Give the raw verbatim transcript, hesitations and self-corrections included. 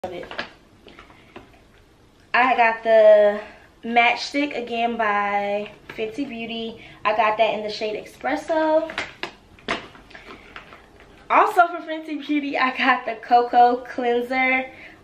it. I got the Matchstick again by Fenty Beauty. I got that in the shade Espresso. Also from Fenty Beauty, I got the Cocoa Cleanser